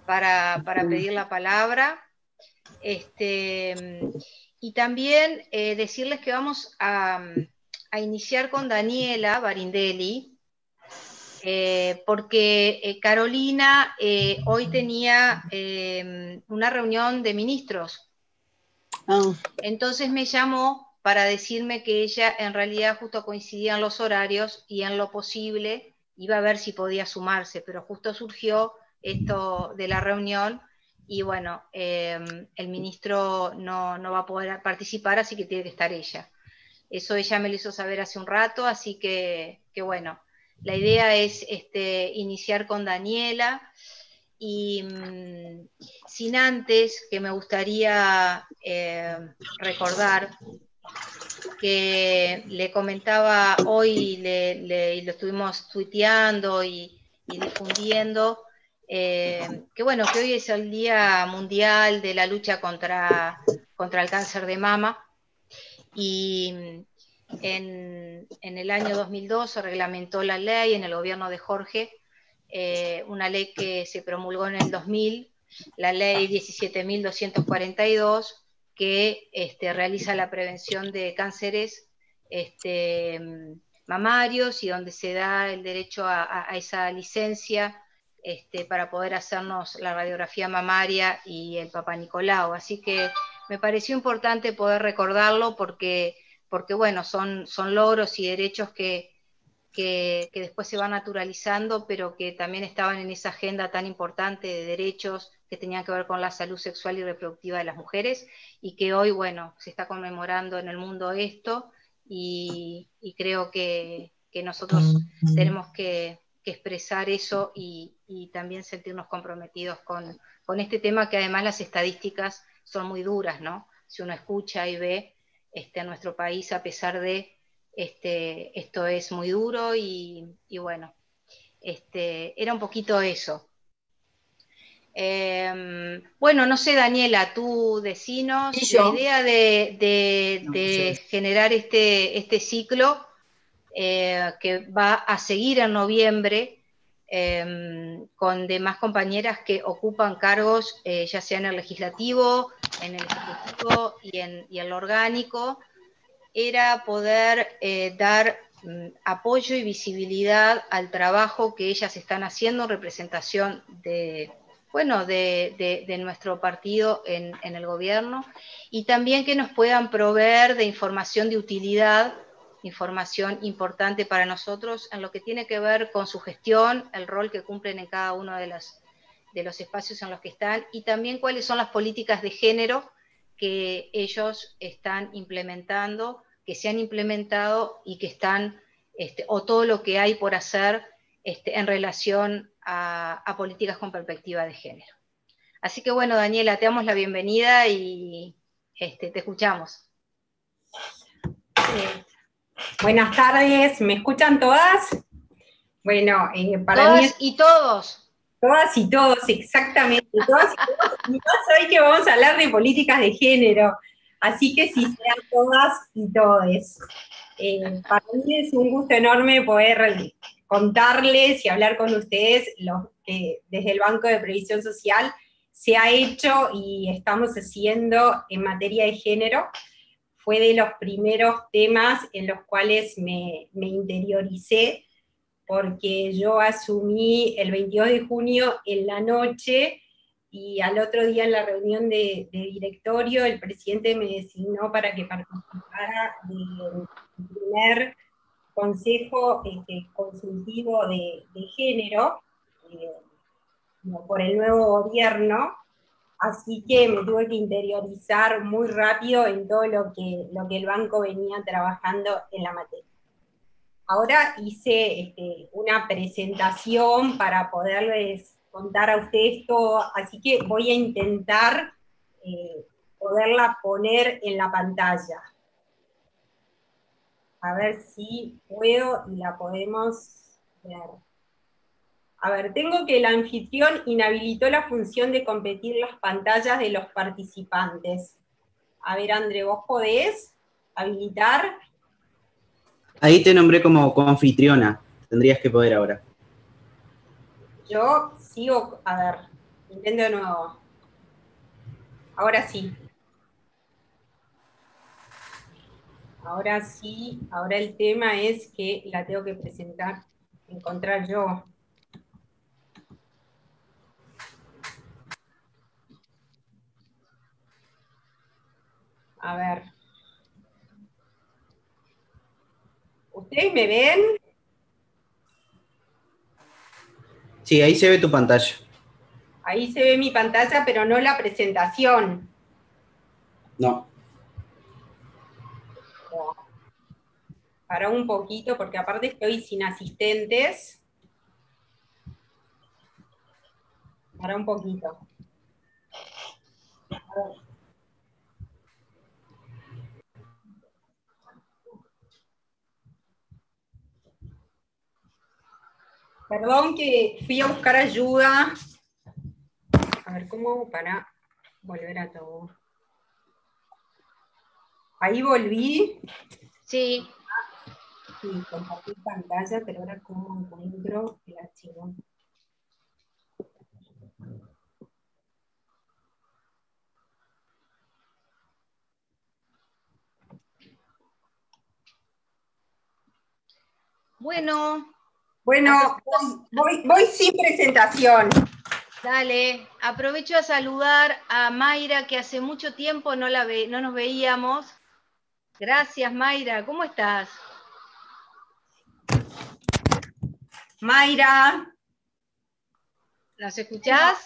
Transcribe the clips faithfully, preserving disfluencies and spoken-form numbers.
para, para pedir la palabra. Este, y también eh, decirles que vamos a, a iniciar con Daniela Barindelli, eh, porque eh, Carolina eh, hoy tenía eh, una reunión de ministros. Oh. Entonces me llamó para decirme que ella en realidad justo coincidían los horarios y en lo posible iba a ver si podía sumarse, pero justo surgió esto de la reunión y bueno, eh, el ministro no, no va a poder participar, así que tiene que estar ella. Eso ella me lo hizo saber hace un rato, así que, que bueno, la idea es este, iniciar con Daniela y mmm, sin antes que me gustaría eh, recordar que le comentaba hoy, le, le, lo estuvimos tuiteando y, y difundiendo, eh, que bueno, que hoy es el Día Mundial de la lucha contra, contra el cáncer de mama, y en, en el año dos mil dos se reglamentó la ley en el gobierno de Jorge, eh, una ley que se promulgó en el dos mil, la ley diecisiete mil doscientos cuarenta y dos, que este, realiza la prevención de cánceres este, mamarios y donde se da el derecho a, a, a esa licencia este, para poder hacernos la radiografía mamaria y el Papá Nicolau. Así que me pareció importante poder recordarlo porque, porque bueno, son, son logros y derechos que, que, que después se van naturalizando, pero que también estaban en esa agenda tan importante de derechos que tenían que ver con la salud sexual y reproductiva de las mujeres, y que hoy, bueno, se está conmemorando en el mundo esto, y, y creo que, que nosotros tenemos que, que expresar eso y, y también sentirnos comprometidos con, con este tema, que además las estadísticas son muy duras, ¿no? Si uno escucha y ve este, a nuestro país, a pesar de Este, esto es muy duro y, y bueno, este, era un poquito eso. Eh, bueno, no sé, Daniela, tú decinos, sí, la idea de, de, de generar este, este ciclo eh, que va a seguir en noviembre eh, con demás compañeras que ocupan cargos, eh, ya sea en el legislativo, en el ejecutivo y en, y en lo orgánico, era poder eh, dar mm, apoyo y visibilidad al trabajo que ellas están haciendo en representación de, bueno, de, de, de nuestro partido en, en el gobierno, y también que nos puedan proveer de información de utilidad, información importante para nosotros en lo que tiene que ver con su gestión, el rol que cumplen en cada uno de, las, de los espacios en los que están, y también cuáles son las políticas de género que ellos están implementando, que se han implementado y que están, este, o todo lo que hay por hacer este, en relación a, a políticas con perspectiva de género. Así que bueno, Daniela, te damos la bienvenida y este, te escuchamos. Eh, buenas tardes, ¿me escuchan todas? Bueno, eh, para todas mí es... y todos. Todas y todos, exactamente, todas y todos. Y más hoy que vamos a hablar de políticas de género, así que sí, sean todas y todes. Eh, para mí es un gusto enorme poder contarles y hablar con ustedes lo que desde el Banco de Previsión Social se ha hecho y estamos haciendo en materia de género. Fue de los primeros temas en los cuales me, me interioricé, porque yo asumí el veintidós de junio en la noche, y al otro día en la reunión de, de directorio el presidente me designó para que participara del primer consejo este, consultivo de, de género eh, por el nuevo gobierno, así que me tuve que interiorizar muy rápido en todo lo que, lo que el banco venía trabajando en la materia. Ahora hice este, una presentación para poderles contar a ustedes todo, así que voy a intentar eh, poderla poner en la pantalla. A ver si puedo y la podemos ver. A ver, tengo que el anfitrión inhabilitó la función de compartir las pantallas de los participantes. A ver, André, ¿vos podés habilitar? Ahí te nombré como anfitriona. Tendrías que poder ahora. Yo sigo, a ver, Intento de nuevo. Ahora sí. Ahora sí, ahora el tema es que la tengo que presentar, encontrar yo. A ver. ¿Ustedes me ven? Sí, ahí se ve tu pantalla. Ahí se ve mi pantalla, pero no la presentación. No. Para un poquito, porque aparte estoy sin asistentes. Para un poquito. A ver. Perdón que fui a buscar ayuda. A ver, ¿cómo hago para volver a todo? Ahí volví. Sí. Sí, compartir pantalla, pero ahora cómo encuentro el archivo. Bueno. Bueno, voy, voy, voy sin presentación. Dale, aprovecho a saludar a Mayra, que hace mucho tiempo no, la ve, no nos veíamos. Gracias, Mayra. ¿Cómo estás? Mayra. ¿Nos escuchás?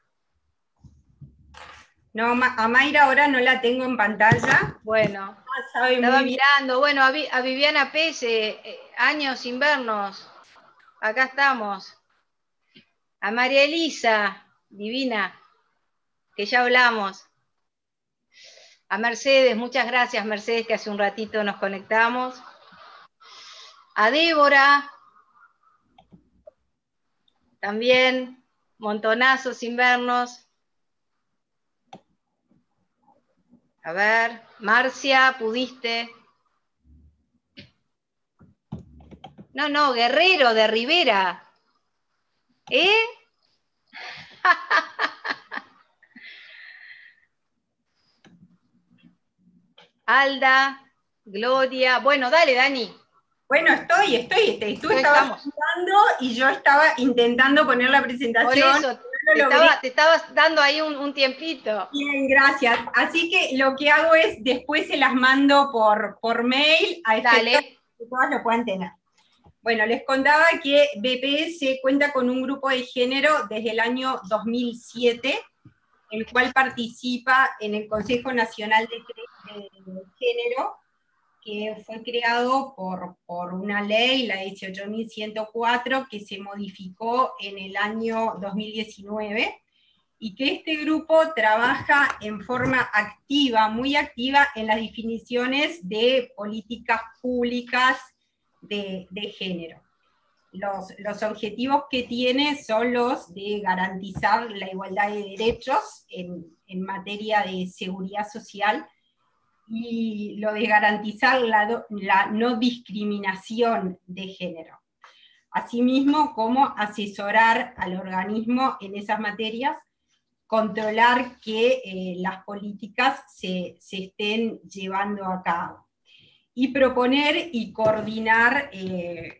No, a Mayra ahora no la tengo en pantalla. Bueno, ah, sabe estaba muy bien. mirando. Bueno, a, a Viviana Pese, eh, años sin vernos. Acá estamos. A María Elisa, divina, que ya hablamos. A Mercedes, muchas gracias, Mercedes, que hace un ratito nos conectamos. A Débora, también, montonazo sin vernos. A ver, Marcia, ¿pudiste? No, no, Guerrero de Rivera. ¿Eh? Alda, Gloria. Bueno, dale, Dani. Bueno, estoy, estoy, te, tú Hoy estabas estamos. hablando y yo estaba intentando poner la presentación. Por eso, no te, estaba, te estabas dando ahí un, un tiempito. Bien, gracias. Así que lo que hago es, después se las mando por, por mail a efectos que todas lo puedan tener. Bueno, les contaba que B P S cuenta con un grupo de género desde el año dos mil siete, el cual participa en el Consejo Nacional de, de Género, que fue creado por, por una ley, la dieciocho mil ciento cuatro, que se modificó en el año dos mil diecinueve, y que este grupo trabaja en forma activa, muy activa, en las definiciones de políticas públicas de, de género. Los, los objetivos que tiene son los de garantizar la igualdad de derechos en, en materia de seguridad social, y lo de garantizar la, la no discriminación de género. Asimismo, como asesorar al organismo en esas materias, controlar que eh, las políticas se, se estén llevando a cabo, y proponer y coordinar eh,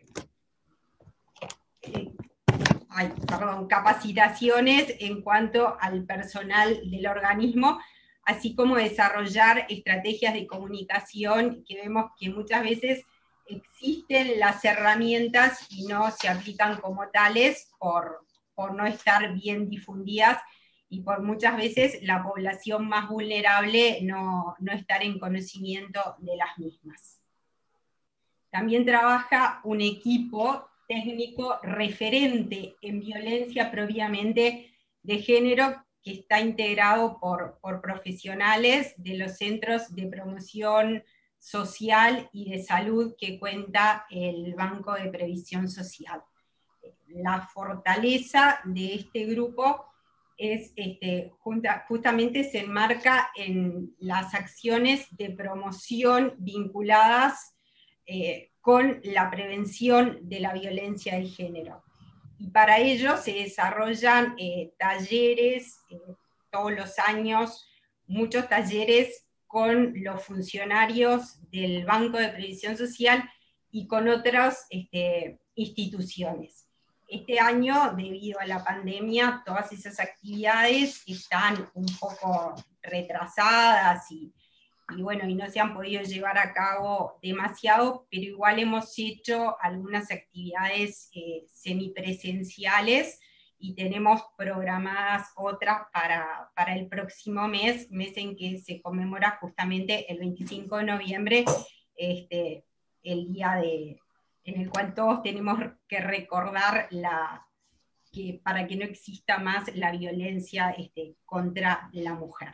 eh, ay, perdón, capacitaciones en cuanto al personal del organismo, así como desarrollar estrategias de comunicación, que vemos que muchas veces existen las herramientas y no se aplican como tales por, por no estar bien difundidas, y por muchas veces la población más vulnerable no, no estar en conocimiento de las mismas. También trabaja un equipo técnico referente en violencia propiamente de género, que está integrado por, por profesionales de los centros de promoción social y de salud que cuenta el Banco de Previsión Social. La fortaleza de este grupo es, este, junta, justamente se enmarca en las acciones de promoción vinculadas eh, con la prevención de la violencia de género. y para ello se desarrollan eh, talleres eh, todos los años, muchos talleres con los funcionarios del Banco de Previsión Social y con otras este, instituciones. Este año, debido a la pandemia, todas esas actividades están un poco retrasadas y, y bueno, y no se han podido llevar a cabo demasiado, pero igual hemos hecho algunas actividades eh, semipresenciales y tenemos programadas otras para, para el próximo mes, mes en que se conmemora justamente el veinticinco de noviembre, este, el día de, en el cual todos tenemos que recordar la, que, para que no exista más la violencia este, contra la mujer.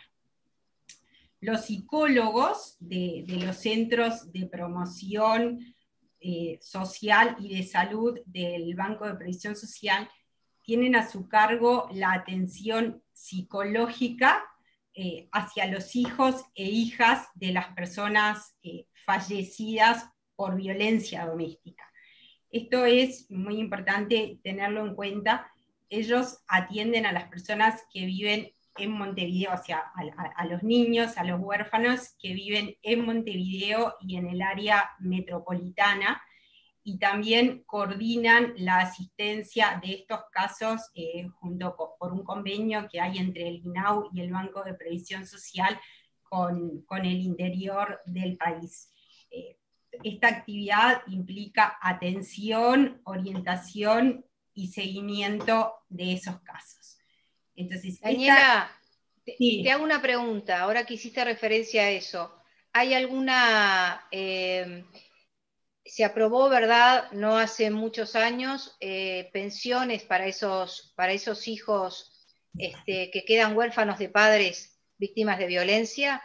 Los psicólogos de, de los centros de promoción eh, social y de salud del Banco de Previsión Social tienen a su cargo la atención psicológica eh, hacia los hijos e hijas de las personas eh, fallecidas por violencia doméstica. Esto es muy importante tenerlo en cuenta. Ellos atienden a las personas que viven en Montevideo, o sea, a, a, a los niños, a los huérfanos que viven en Montevideo y en el área metropolitana, y también coordinan la asistencia de estos casos eh, junto con, por un convenio que hay entre el I N A U y el Banco de Previsión Social con, con el interior del país. Eh, esta actividad implica atención, orientación y seguimiento de esos casos. Entonces, Daniela, esta, te, sí. te hago una pregunta, ahora que hiciste referencia a eso. ¿Hay alguna... Eh, se aprobó, ¿verdad?, no hace muchos años, eh, pensiones para esos, para esos hijos este, que quedan huérfanos de padres víctimas de violencia?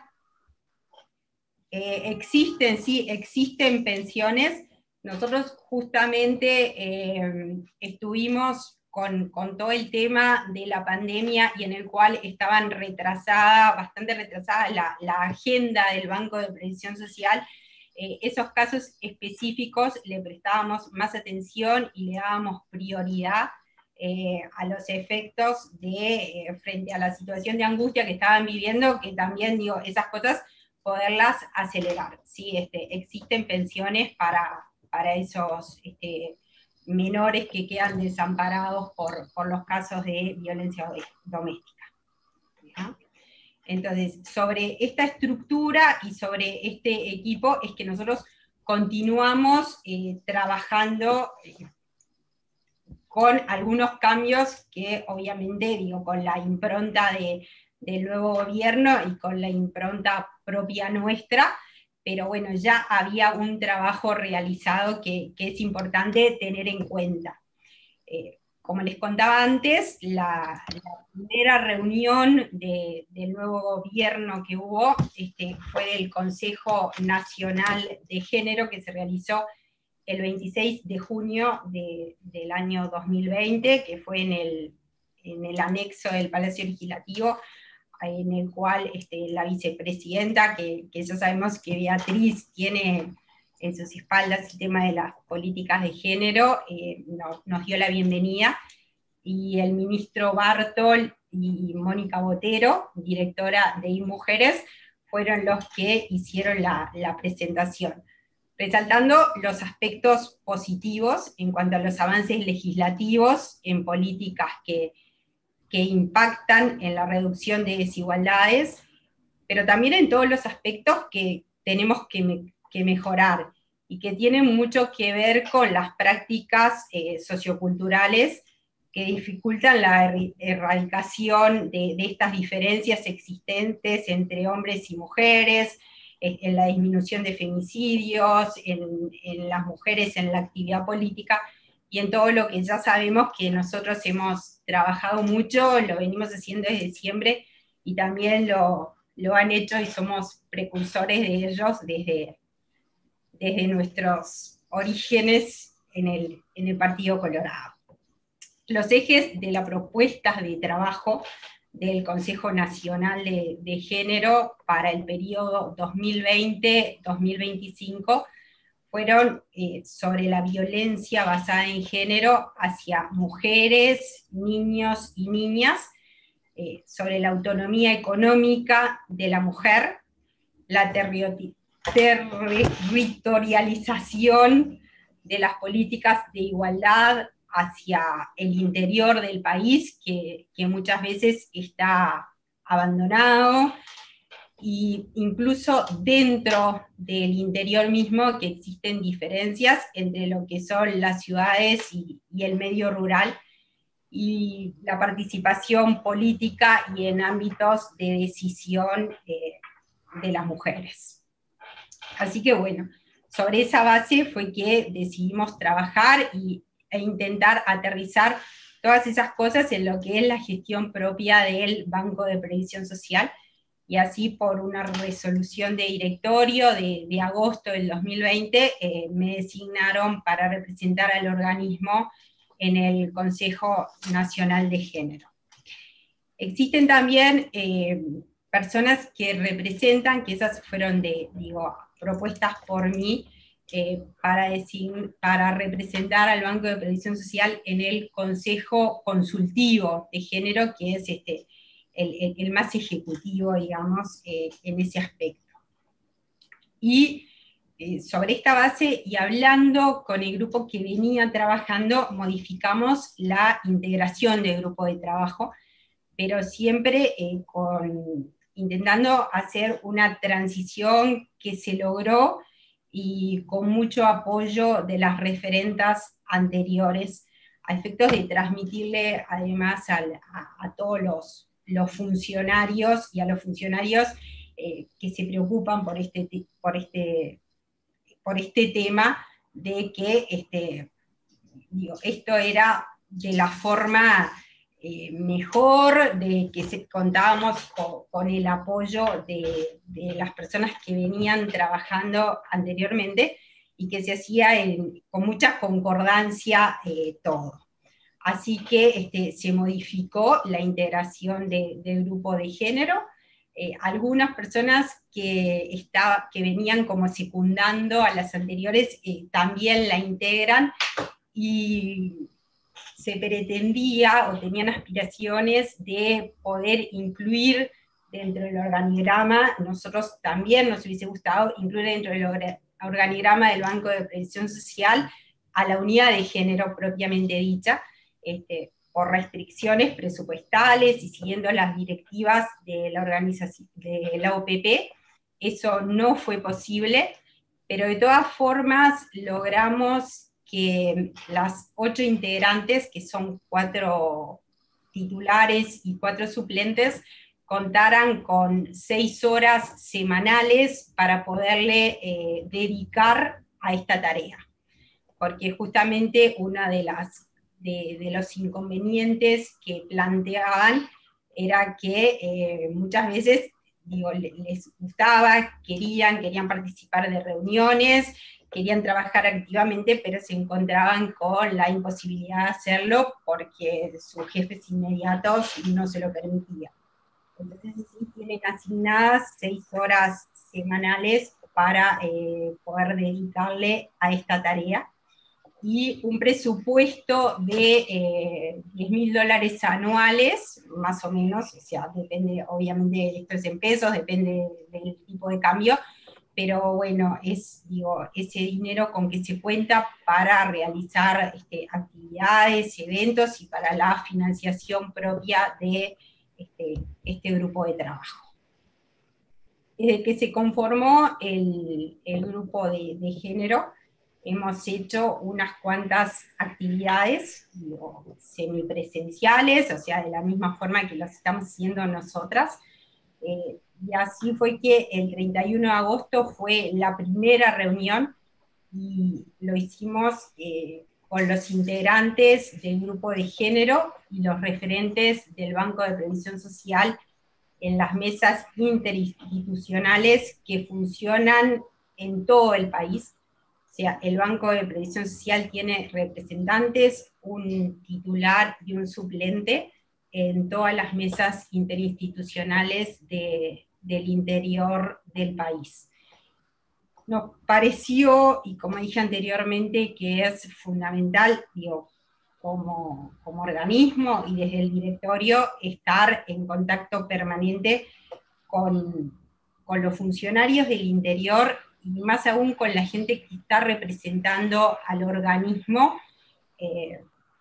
Eh, existen, sí, existen pensiones. Nosotros justamente eh, estuvimos con, con todo el tema de la pandemia y en el cual estaban retrasada, bastante retrasada la, la agenda del Banco de Previsión Social. Eh, esos casos específicos le prestábamos más atención y le dábamos prioridad eh, a los efectos de, eh, frente a la situación de angustia que estaban viviendo, que también, digo, esas cosas poderlas acelerar, ¿sí? Este, existen pensiones para, para esos este, menores que quedan desamparados por, por los casos de violencia doméstica. ¿No? Entonces, sobre esta estructura y sobre este equipo es que nosotros continuamos eh, trabajando eh, con algunos cambios que obviamente, digo, con la impronta de, del nuevo gobierno y con la impronta propia nuestra, pero bueno, ya había un trabajo realizado que, que es importante tener en cuenta. Eh, como les contaba antes, la, la primera reunión de, del nuevo gobierno que hubo este, fue del Consejo Nacional de Género, que se realizó el veintiséis de junio de, del año dos mil veinte, que fue en el, en el anexo del Palacio Legislativo, en el cual este, la vicepresidenta, que, que ya sabemos que Beatriz tiene en sus espaldas el tema de las políticas de género, eh, no, nos dio la bienvenida, y el ministro Bartol y Mónica Botero, directora de InMujeres, fueron los que hicieron la, la presentación, resaltando los aspectos positivos en cuanto a los avances legislativos en políticas que, que impactan en la reducción de desigualdades, pero también en todos los aspectos que tenemos que, me, que mejorar y que tienen mucho que ver con las prácticas eh, socioculturales que dificultan la erradicación de, de estas diferencias existentes entre hombres y mujeres, en la disminución de femicidios, en, en las mujeres en la actividad política, y en todo lo que ya sabemos que nosotros hemos trabajado mucho, lo venimos haciendo desde siempre, y también lo, lo han hecho y somos precursores de ellos desde, desde nuestros orígenes en el, en el Partido Colorado. Los ejes de las propuestas de trabajo del Consejo Nacional de, de Género para el periodo dos mil veinte a dos mil veinticinco fueron eh, sobre la violencia basada en género hacia mujeres, niños y niñas, eh, sobre la autonomía económica de la mujer, la territorialización de las políticas de igualdad hacia el interior del país, que, que muchas veces está abandonado, e incluso dentro del interior mismo que existen diferencias entre lo que son las ciudades y, y el medio rural, y la participación política y en ámbitos de decisión eh, de las mujeres. Así que bueno, sobre esa base fue que decidimos trabajar y, e intentar aterrizar todas esas cosas en lo que es la gestión propia del Banco de Previsión Social, y así por una resolución de directorio de, de agosto del dos mil veinte eh, me designaron para representar al organismo en el Consejo Nacional de Género. Existen también eh, personas que representan, que esas fueron de, digo, propuestas por mí, eh, para, decir, para representar al Banco de Previsión Social en el Consejo Consultivo de Género, que es este, el, el, el más ejecutivo, digamos, eh, en ese aspecto. Y eh, sobre esta base, y hablando con el grupo que venía trabajando, modificamos la integración del grupo de trabajo, pero siempre eh, con, intentando hacer una transición que se logró y con mucho apoyo de las referentas anteriores, a efectos de transmitirle además al, a, a todos los, los funcionarios y a los funcionarios eh, que se preocupan por este, por este, por este tema, de que este, digo, esto era de la forma eh, mejor, de que se, contábamos con, con el apoyo de, de las personas que venían trabajando anteriormente, y que se hacía en, con mucha concordancia eh, todo. Así que este, se modificó la integración de, del grupo de género. Eh, algunas personas que, estaba, que venían como secundando a las anteriores eh, también la integran, y se pretendía o tenían aspiraciones de poder incluir dentro del organigrama, nosotros también nos hubiese gustado incluir dentro del organigrama del Banco de Previsión Social a la unidad de género propiamente dicha, este, por restricciones presupuestales y siguiendo las directivas de la organización de la O P P, eso no fue posible, pero de todas formas logramos que las ocho integrantes, que son cuatro titulares y cuatro suplentes, contaran con seis horas semanales para poderle eh, dedicar a esta tarea. Porque justamente una de las de, de los inconvenientes que planteaban era que eh, muchas veces, digo, les gustaba, querían, querían participar de reuniones, querían trabajar activamente, pero se encontraban con la imposibilidad de hacerlo porque sus jefes inmediatos no se lo permitían. Entonces sí tienen asignadas seis horas semanales para eh, poder dedicarle a esta tarea, y un presupuesto de eh, diez mil dólares anuales, más o menos, o sea, depende, obviamente esto es en pesos, depende del tipo de cambio, pero bueno, es, digo, ese dinero con que se cuenta para realizar este, actividades, eventos, y para la financiación propia de este, este grupo de trabajo. Desde que se conformó el, el grupo de, de género, hemos hecho unas cuantas actividades, digo, semipresenciales, o sea, de la misma forma que las estamos haciendo nosotras, eh, y así fue que el treinta y uno de agosto fue la primera reunión, y lo hicimos eh, con los integrantes del grupo de género y los referentes del Banco de Previsión Social en las mesas interinstitucionales que funcionan en todo el país. O sea, el Banco de Previsión Social tiene representantes, un titular y un suplente en todas las mesas interinstitucionales de, del interior del país. nos pareció, y como dije anteriormente, que es fundamental, digo, como, como organismo y desde el directorio, estar en contacto permanente con, con los funcionarios del interior, y más aún con la gente que está representando al organismo, eh,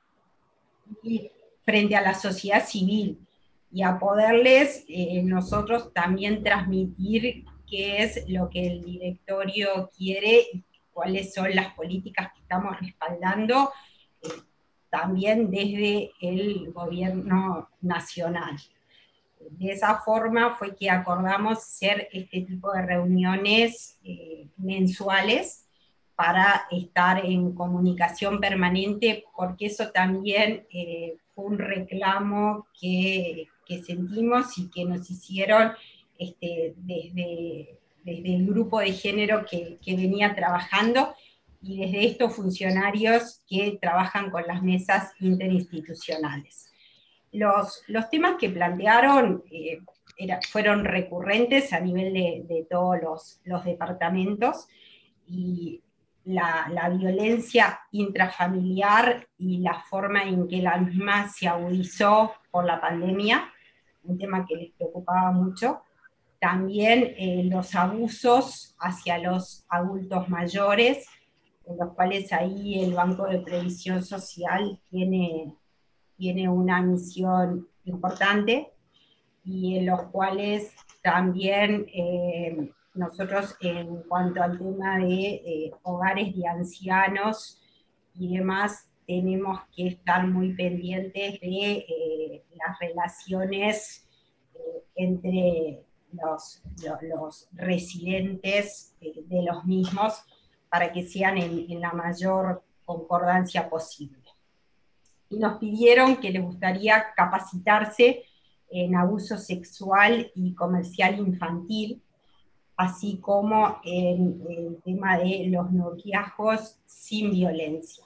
y frente a la sociedad civil, y a poderles eh, nosotros también transmitir qué es lo que el directorio quiere y cuáles son las políticas que estamos respaldando, eh, también desde el gobierno nacional. De esa forma fue que acordamos hacer este tipo de reuniones eh, mensuales para estar en comunicación permanente, porque eso también eh, fue un reclamo que, que sentimos y que nos hicieron este, desde, desde el grupo de género que, que venía trabajando, y desde estos funcionarios que trabajan con las mesas interinstitucionales. Los, los temas que plantearon eh, era, fueron recurrentes a nivel de, de todos los, los departamentos, y la, la violencia intrafamiliar y la forma en que la misma se agudizó por la pandemia, un tema que les preocupaba mucho. También eh, los abusos hacia los adultos mayores, en los cuales ahí el Banco de Previsión Social tiene tiene una misión importante, y en los cuales también eh, nosotros, en cuanto al tema de eh, hogares de ancianos y demás, tenemos que estar muy pendientes de eh, las relaciones eh, entre los, los, los residentes eh, de los mismos, para que sean en, en la mayor concordancia posible. Y nos pidieron que les gustaría capacitarse en abuso sexual y comercial infantil, así como en el tema de los noviazgos sin violencia.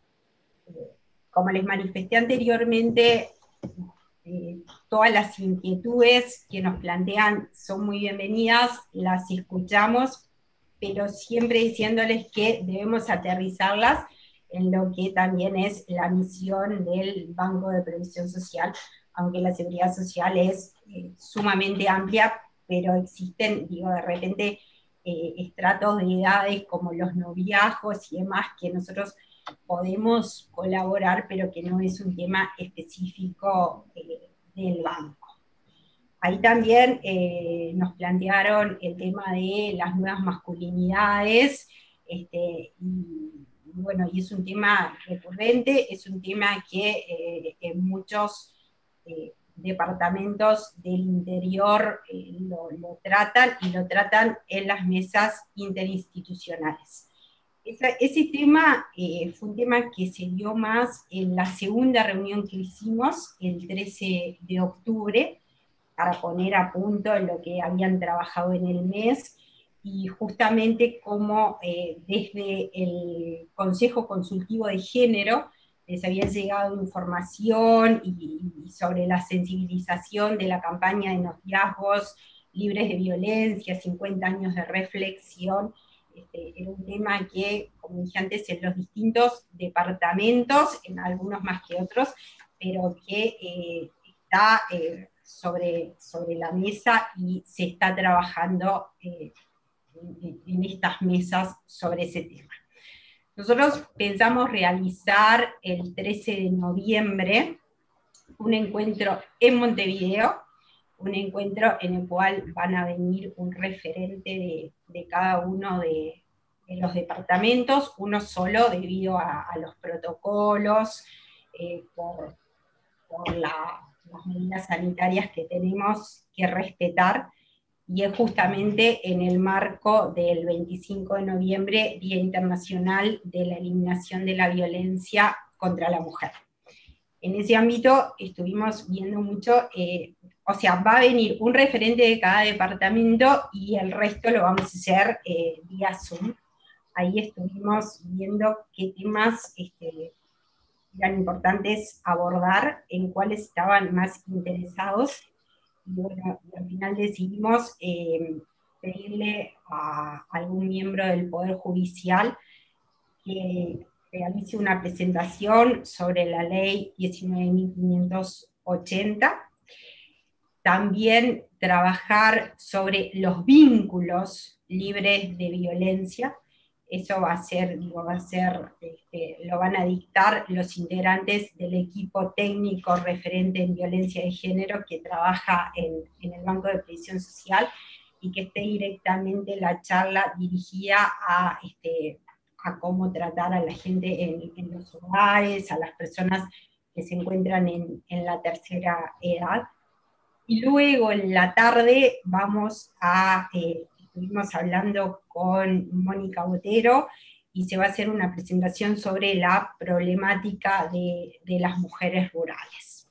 Como les manifesté anteriormente, eh, todas las inquietudes que nos plantean son muy bienvenidas, las escuchamos, pero siempre diciéndoles que debemos aterrizarlas en lo que también es la misión del Banco de Previsión Social, aunque la seguridad social es eh, sumamente amplia, pero existen, digo, de repente, eh, estratos de edades como los noviazgos y demás, que nosotros podemos colaborar, pero que no es un tema específico eh, del banco. Ahí también eh, nos plantearon el tema de las nuevas masculinidades, este, y, y bueno, y es un tema recurrente, es un tema que eh, en muchos eh, departamentos del interior eh, lo, lo tratan, y lo tratan en las mesas interinstitucionales. Esa, ese tema eh, fue un tema que se dio más en la segunda reunión que hicimos, el trece de octubre, para poner a punto lo que habían trabajado en el mes, y justamente como eh, desde el Consejo Consultivo de Género les había llegado información y, y sobre la sensibilización de la campaña de noviazgos libres de violencia, cincuenta años de reflexión. Este, era un tema que, como dije antes, en los distintos departamentos, en algunos más que otros, pero que eh, está eh, sobre, sobre la mesa, y se está trabajando eh, en, en estas mesas sobre ese tema. Nosotros pensamos realizar el trece de noviembre un encuentro en Montevideo, un encuentro en el cual van a venir un referente de, de cada uno de, de los departamentos, uno solo debido a, a los protocolos, eh, por, por la, las medidas sanitarias que tenemos que respetar, y es justamente en el marco del veinticinco de noviembre, Día Internacional de la Eliminación de la Violencia contra la Mujer. En ese ámbito estuvimos viendo mucho, eh, o sea, va a venir un referente de cada departamento y el resto lo vamos a hacer eh, vía Zoom. Ahí estuvimos viendo qué temas este, eran importantes abordar, en cuáles estaban más interesados, y bueno, y al final decidimos eh, pedirle a algún miembro del Poder Judicial que realice una presentación sobre la ley diecinueve mil quinientos ochenta. También trabajar sobre los vínculos libres de violencia. Eso va a ser, digo, va a ser, este, lo van a dictar los integrantes del equipo técnico referente en violencia de género que trabaja en, en el Banco de Previsión Social, y que esté directamente la charla dirigida a, este, a cómo tratar a la gente en, en los hogares, a las personas que se encuentran en, en la tercera edad. Y luego en la tarde vamos a, eh, estuvimos hablando con Mónica Botero, y se va a hacer una presentación sobre la problemática de, de las mujeres rurales.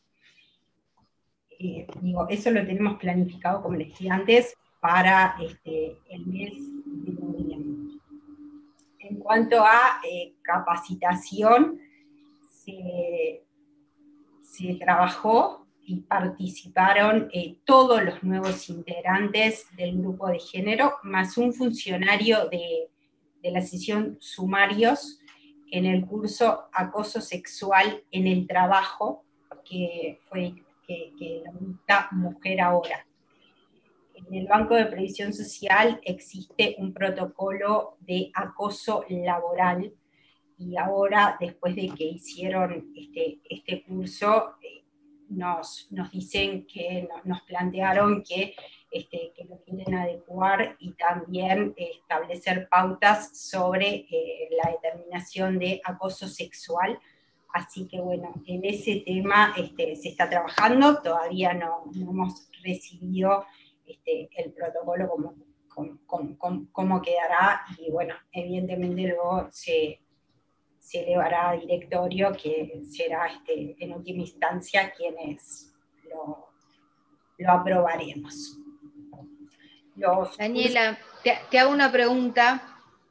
Eh, digo, eso lo tenemos planificado, como les decía antes, para este, el mes de noviembre. En cuanto a eh, capacitación, se, se trabajó y participaron eh, todos los nuevos integrantes del grupo de género, más un funcionario de, de la sesión sumarios en el curso Acoso Sexual en el Trabajo, que fue que, que la dicta Mujer Ahora. En el Banco de Previsión Social existe un protocolo de acoso laboral, y ahora, después de que hicieron este, este curso, eh, nos, nos dicen que, no, nos plantearon que, este, que lo quieren adecuar, y también eh, establecer pautas sobre eh, la determinación de acoso sexual. Así que bueno, en ese tema este, se está trabajando, todavía no, no hemos recibido este, el protocolo como, como, como, como quedará, y bueno, evidentemente luego se... se elevará a directorio, que será este, en última instancia quienes lo, lo aprobaremos. Los Daniela, te, te hago una pregunta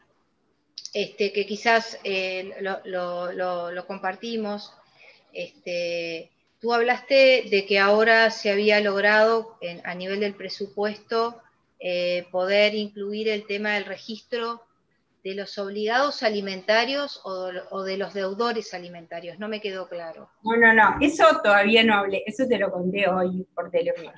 este, que quizás eh, lo, lo, lo, lo compartimos. Este, tú hablaste de que ahora se había logrado en, a nivel del presupuesto eh, poder incluir el tema del registro de los obligados alimentarios o, o de los deudores alimentarios. No me quedó claro. No, no, no, eso todavía no hablé, eso te lo conté hoy por teléfono.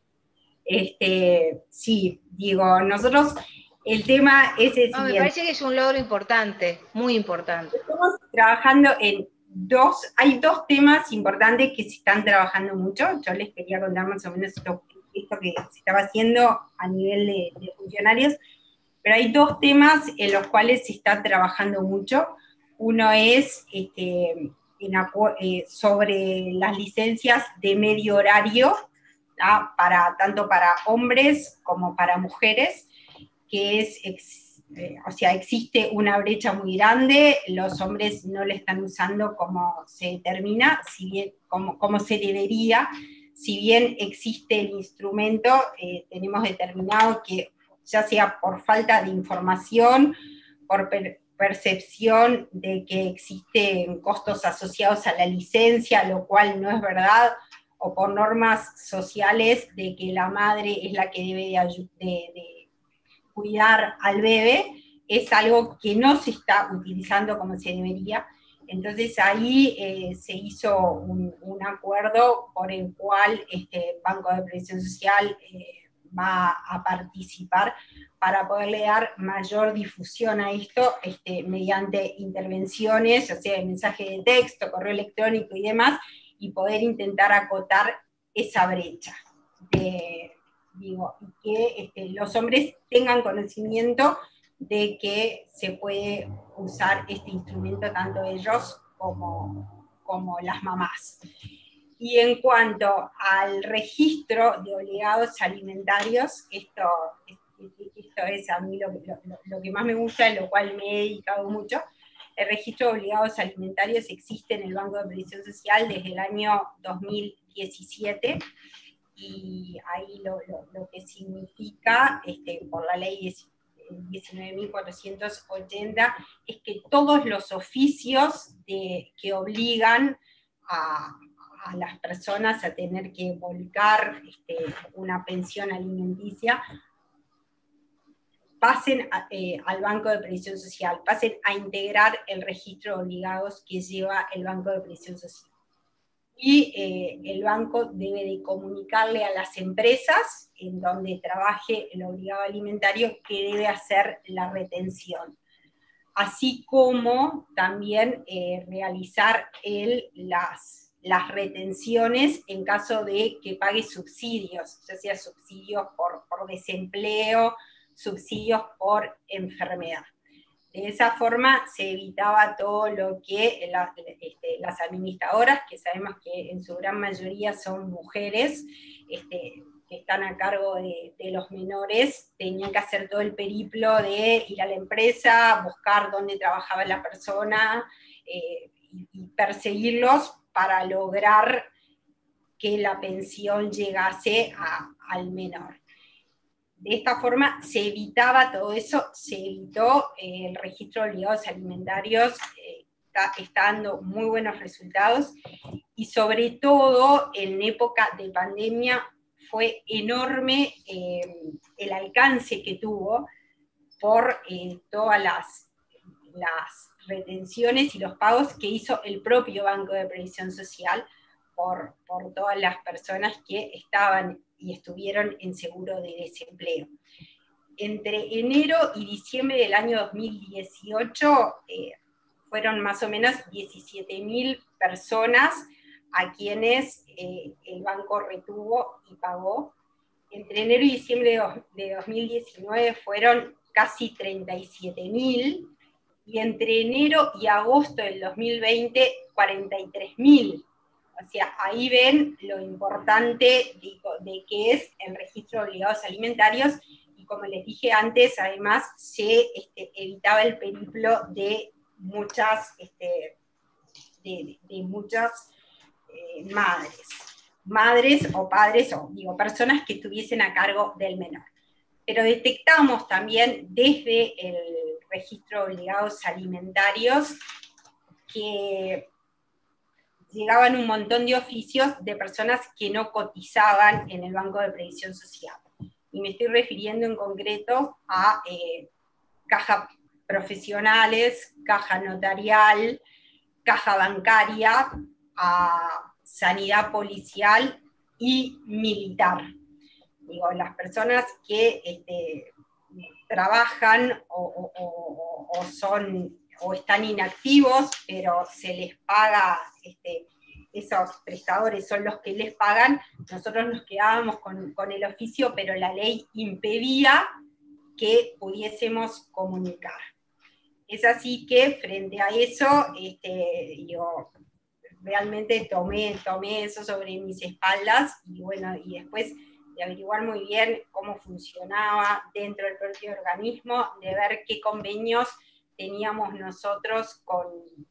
Este, sí, digo, nosotros, el tema es el No, siguiente. me parece que es un logro importante, muy importante. Estamos trabajando en dos, hay dos temas importantes que se están trabajando mucho. Yo les quería contar más o menos esto, esto que se estaba haciendo a nivel de, de funcionarios, pero hay dos temas en los cuales se está trabajando mucho. Uno es este, en, eh, sobre las licencias de medio horario, ¿tá? Para, tanto para hombres como para mujeres, que es, ex, eh, o sea, existe una brecha muy grande, los hombres no la están usando como se determina, si bien, como, como se debería, si bien existe el instrumento, eh, tenemos determinado que ya sea por falta de información, por per percepción de que existen costos asociados a la licencia, lo cual no es verdad, o por normas sociales de que la madre es la que debe de, de, de cuidar al bebé, es algo que no se está utilizando como se debería. Entonces ahí eh, se hizo un, un acuerdo por el cual este Banco de Previsión Social eh, va a participar para poderle dar mayor difusión a esto este, mediante intervenciones, ya sea de mensaje de texto, correo electrónico y demás, y poder intentar acotar esa brecha. De, digo, y que este, los hombres tengan conocimiento de que se puede usar este instrumento tanto ellos como, como las mamás. Y en cuanto al registro de obligados alimentarios, esto, esto es a mí lo, lo, lo que más me gusta, en lo cual me he dedicado mucho. El registro de obligados alimentarios existe en el Banco de Previsión Social desde el año dos mil diecisiete, y ahí lo, lo, lo que significa, este, por la ley diecinueve mil cuatrocientos ochenta, es que todos los oficios de, que obligan a, a las personas a tener que volcar este, una pensión alimenticia, pasen a, eh, al Banco de Previsión Social, pasen a integrar el registro de obligados que lleva el Banco de Previsión Social. Y eh, el banco debe de comunicarle a las empresas en donde trabaje el obligado alimentario que debe hacer la retención, así como también eh, realizar él las, las retenciones en caso de que pague subsidios, ya sea subsidios por, por desempleo, subsidios por enfermedad. De esa forma se evitaba todo lo que la, este, las administradoras, que sabemos que en su gran mayoría son mujeres, este, que están a cargo de, de los menores, tenían que hacer todo el periplo de ir a la empresa, buscar dónde trabajaba la persona, eh, y, y perseguirlos para lograr que la pensión llegase a, al menor. De esta forma se evitaba todo eso, se evitó eh, el registro de obligados alimentarios, eh, está, está dando muy buenos resultados, y sobre todo en época de pandemia fue enorme eh, el alcance que tuvo por eh, todas las, las retenciones y los pagos que hizo el propio Banco de Previsión Social por, por todas las personas que estaban y estuvieron en seguro de desempleo. Entre enero y diciembre del año dos mil dieciocho eh, fueron más o menos diecisiete mil personas a quienes eh, el banco retuvo y pagó. Entre enero y diciembre de dos mil diecinueve fueron casi treinta y siete mil, y entre enero y agosto del dos mil veinte, cuarenta y tres mil. O sea, ahí ven lo importante de, de que es el registro de obligados alimentarios, y como les dije antes, además se este, evitaba el periplo de muchas, este, de, de muchas eh, madres, madres o padres, o digo, personas que estuviesen a cargo del menor. Pero detectamos también desde el registro de obligados alimentarios que llegaban un montón de oficios de personas que no cotizaban en el Banco de Previsión Social. Y me estoy refiriendo en concreto a eh, caja profesionales, caja notarial, caja bancaria, a sanidad policial y militar. Digo, las personas que este, trabajan o, o, o, o son o están inactivos, pero se les paga, este, esos prestadores son los que les pagan, nosotros nos quedábamos con, con el oficio, pero la ley impedía que pudiésemos comunicar. Es así que frente a eso, este, yo realmente tomé, tomé eso sobre mis espaldas, y bueno, y después de averiguar muy bien cómo funcionaba dentro del propio organismo, de ver qué convenios teníamos nosotros con,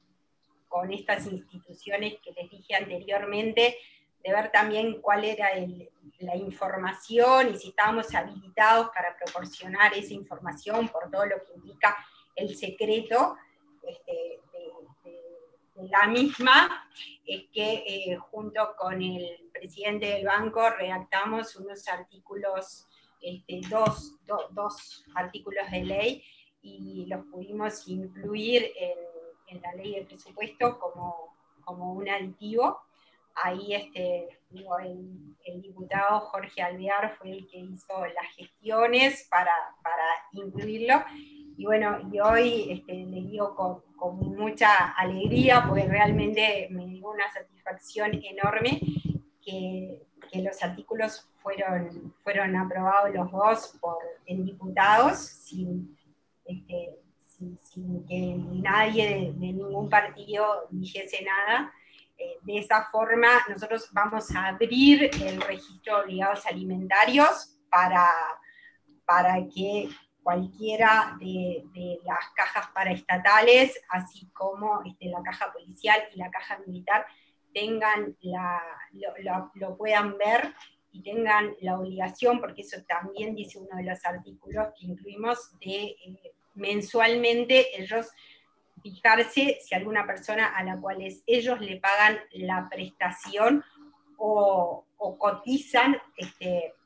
con estas instituciones que les dije anteriormente, de ver también cuál era el, la información y si estábamos habilitados para proporcionar esa información por todo lo que implica el secreto este, de, de, de la misma, es que eh, junto con el presidente del banco redactamos unos artículos, este, dos, do, dos artículos de ley, y los pudimos incluir en, en la ley de presupuesto como, como un aditivo. Ahí este, digo, el, el diputado Jorge Alvear fue el que hizo las gestiones para, para incluirlo, y bueno, y hoy este, les digo con, con mucha alegría, porque realmente me dio una satisfacción enorme que, que los artículos fueron, fueron aprobados los dos por, en diputados, sin Este, sin, sin que nadie de, de ningún partido dijese nada. Eh, de esa forma nosotros vamos a abrir el registro de obligados alimentarios para, para que cualquiera de, de las cajas paraestatales, así como este, la caja policial y la caja militar, tengan la, lo, lo, lo puedan ver y tengan la obligación, porque eso también dice uno de los artículos que incluimos, de eh, mensualmente ellos fijarse si alguna persona a la cual es, ellos le pagan la prestación o, o cotizan este,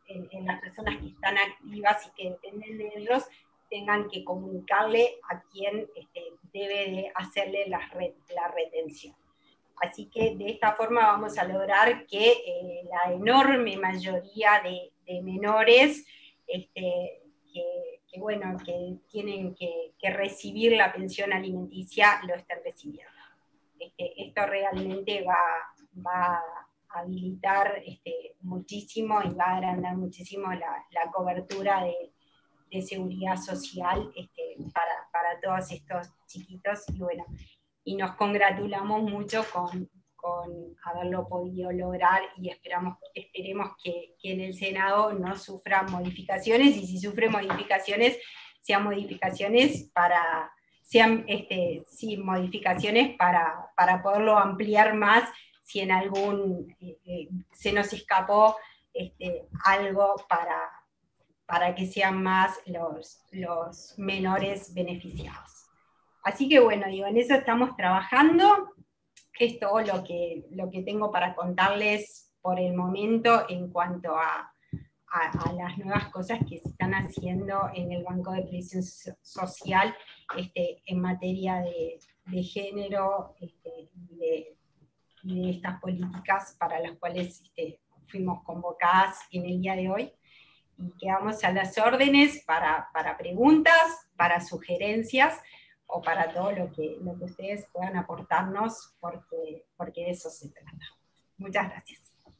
en, en las personas que están activas y que dependen de ellos, tengan que comunicarle a quien este, debe de hacerle la, re, la retención. Así que de esta forma vamos a lograr que eh, la enorme mayoría de, de menores este, que, que, bueno, que tienen que, que recibir la pensión alimenticia lo estén recibiendo. Este, esto realmente va, va a habilitar este, muchísimo y va a agrandar muchísimo la, la cobertura de, de seguridad social este, para, para todos estos chiquitos, y bueno, y nos congratulamos mucho con, con haberlo podido lograr, y esperamos, esperemos que, que en el Senado no sufra modificaciones, y si sufre modificaciones, sean modificaciones para, sean este, sí, modificaciones para, para poderlo ampliar más, si en algún, eh, eh, se nos escapó este, algo para, para que sean más los, los menores beneficiados. Así que bueno, digo, en eso estamos trabajando. Es todo lo que, lo que tengo para contarles por el momento en cuanto a, a, a las nuevas cosas que se están haciendo en el Banco de Previsión Social este, en materia de, de género este, y, de, y de estas políticas para las cuales este, fuimos convocadas en el día de hoy. Y quedamos a las órdenes para, para preguntas, para sugerencias, o para todo lo que, lo que ustedes puedan aportarnos, porque, porque de eso se trata. Muchas gracias.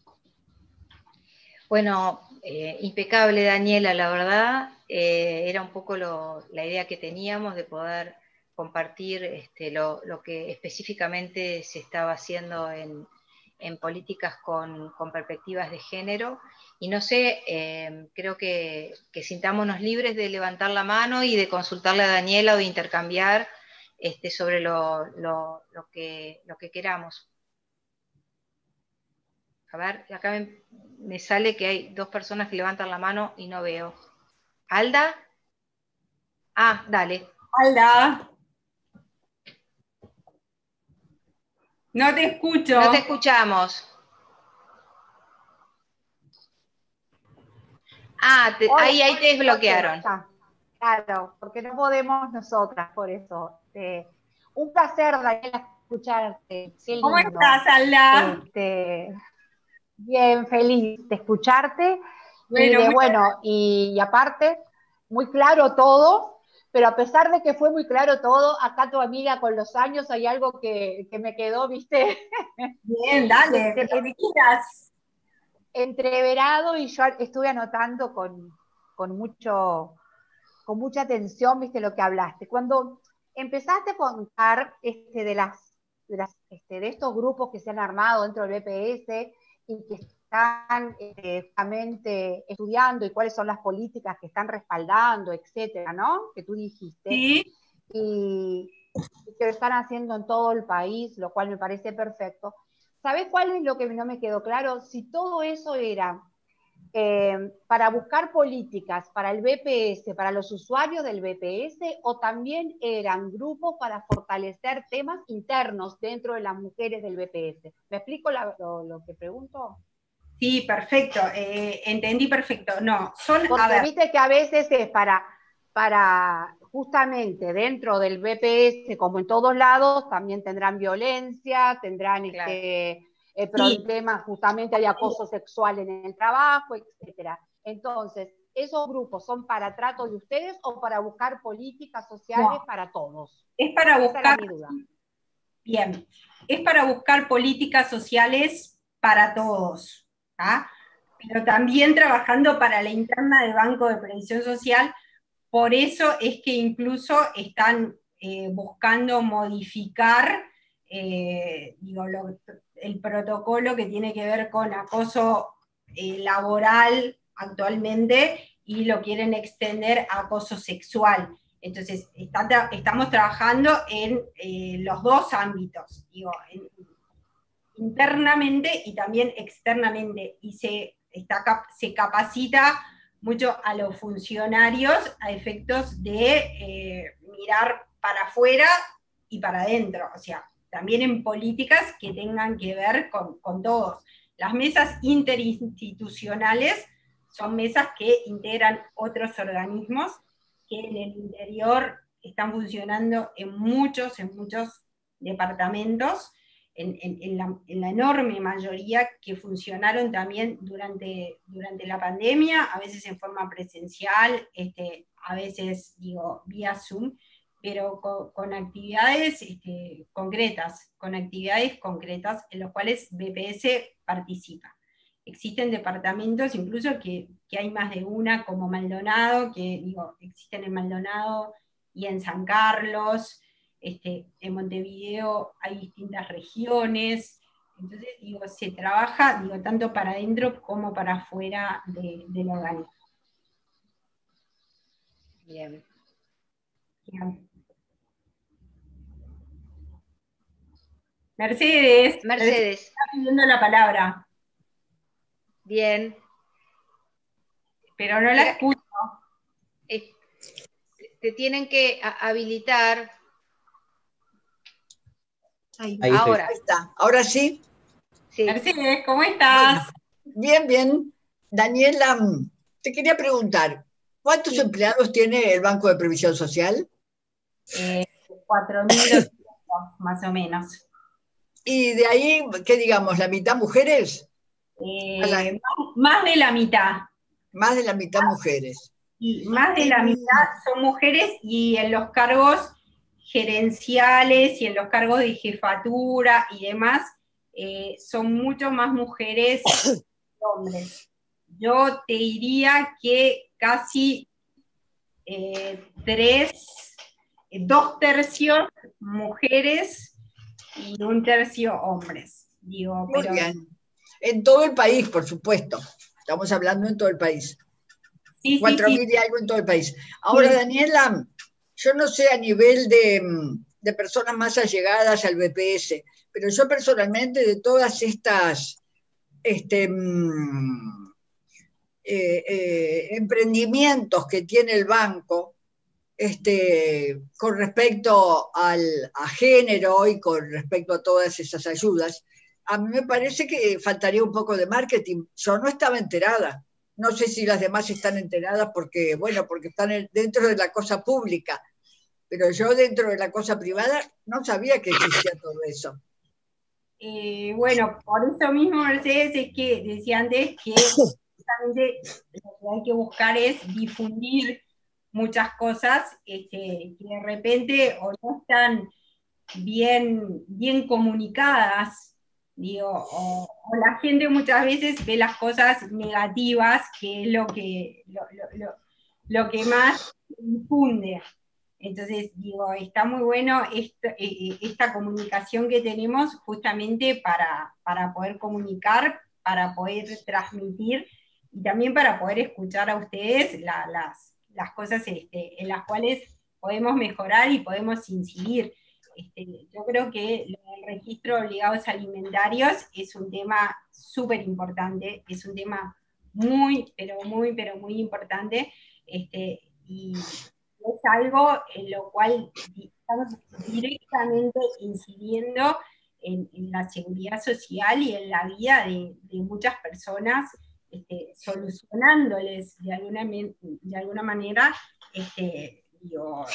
Bueno, eh, impecable, Daniela, la verdad, eh, era un poco lo, la idea que teníamos de poder compartir este, lo, lo que específicamente se estaba haciendo en, en políticas con, con perspectivas de género, y no sé, eh, creo que, que sintámonos libres de levantar la mano y de consultarle a Daniela o de intercambiar este, sobre lo, lo, lo, que, lo que queramos. A ver, acá me, me sale que hay dos personas que levantan la mano y no veo. ¿Alda? Ah, dale. Alda. No te escucho. No te escuchamos. Ah, te, ahí, ahí te desbloquearon. Claro, porque no podemos nosotras, por eso. Eh, un placer, Daniela, escucharte. Qué ¿Cómo lindo. estás, Alda? Este, bien, feliz de escucharte. Bueno, y de, bueno, y, y aparte, muy claro todo, pero a pesar de que fue muy claro todo, acá tu amiga con los años hay algo que, que me quedó, ¿viste? Bien, dale, Este, lo que quieras. Entreverado, y yo estuve anotando con, con, mucho, con mucha atención, viste, lo que hablaste. Cuando empezaste a contar este, de, las, de, las, este, de estos grupos que se han armado dentro del B P S y que están eh, justamente estudiando y cuáles son las políticas que están respaldando, etcétera, ¿no? Que tú dijiste. Sí. Y, y que lo están haciendo en todo el país, lo cual me parece perfecto. ¿Sabés cuál es lo que no me quedó claro? Si todo eso era eh, para buscar políticas para el B P S, para los usuarios del B P S, o también eran grupos para fortalecer temas internos dentro de las mujeres del B P S. ¿Me explico la, lo, lo que pregunto? Sí, perfecto. Eh, entendí perfecto. No, son, Porque a ver. viste que a veces es para, para justamente dentro del B P S, como en todos lados, también tendrán violencia, tendrán Claro. este, eh, Sí. problemas, justamente hay acoso sexual en el trabajo, etcétera. Entonces, ¿esos grupos son para trato de ustedes o para buscar políticas sociales No. para todos? Es para buscar. Esa era mi duda. Bien. Es para buscar políticas sociales para todos. ¿Ah? Pero también trabajando para la interna del Banco de Previsión Social. Por eso es que incluso están eh, buscando modificar eh, digo, lo, el protocolo que tiene que ver con acoso eh, laboral actualmente, y lo quieren extender a acoso sexual. Entonces, está, estamos trabajando en eh, los dos ámbitos, digo, en, internamente y también externamente, y se, está, se capacita mucho a los funcionarios a efectos de eh, mirar para afuera y para adentro, o sea, también en políticas que tengan que ver con, con todos. Las mesas interinstitucionales son mesas que integran otros organismos que en el interior están funcionando en muchos, en muchos departamentos, en, en, en, la, en la enorme mayoría que funcionaron también durante, durante la pandemia, a veces en forma presencial, este, a veces, digo, vía Zoom, pero con, con actividades este, concretas, con actividades concretas en las cuales B P S participa. Existen departamentos incluso que, que hay más de una, como Maldonado, que digo, existen en Maldonado y en San Carlos, este, en Montevideo hay distintas regiones, entonces digo, se trabaja digo, tanto para adentro como para afuera de, del organismo. Bien. Bien. Mercedes, Mercedes. está pidiendo la palabra. Bien. Pero no la escucho. Eh, te tienen que habilitar. Ahí, Ahí ahora. ahí está. Ahora sí. Sí. Mercedes, ¿cómo estás? Bueno, bien, bien. Daniela, te quería preguntar, ¿cuántos Sí. empleados tiene el Banco de Previsión Social? Eh, cuatro mil ochocientos más o menos. Y de ahí, ¿qué digamos? ¿La mitad mujeres? Eh, La, más, más de la mitad. más de la mitad mujeres. Y más de Y, la mitad son mujeres, y en los cargos gerenciales y en los cargos de jefatura y demás, eh, son mucho más mujeres que hombres. Yo te diría que casi eh, tres, eh, dos tercios mujeres y un tercio hombres. Digo, muy pero, bien. En todo el país, por supuesto. Estamos hablando en todo el país. sí, Cuatro sí, mil sí. y algo en todo el país. Ahora, Sí. Daniela, yo no sé a nivel de, de personas más allegadas al B P S, pero yo personalmente de todas estas este, eh, eh, emprendimientos que tiene el banco este, con respecto al, a género y con respecto a todas esas ayudas, a mí me parece que faltaría un poco de marketing. Yo no estaba enterada. No sé si las demás están enteradas porque, bueno, porque están dentro de la cosa pública, pero yo dentro de la cosa privada no sabía que existía todo eso. Eh, bueno, por eso mismo, Mercedes, es que decía antes que justamente lo que hay que buscar es difundir muchas cosas este, que de repente o no están bien, bien comunicadas, digo, o, o la gente muchas veces ve las cosas negativas, que es lo que, lo, lo, lo, lo que más difunde. Entonces, digo, está muy bueno esta, eh, esta comunicación que tenemos justamente para, para poder comunicar, para poder transmitir y también para poder escuchar a ustedes la, las, las cosas este, en las cuales podemos mejorar y podemos incidir. Este, yo creo que lo del registro de obligados alimentarios es un tema súper importante, es un tema muy, pero muy, pero muy importante, este, y es algo en lo cual estamos directamente incidiendo en, en la seguridad social y en la vida de, de muchas personas, este, solucionándoles de alguna, de alguna manera, este, digo,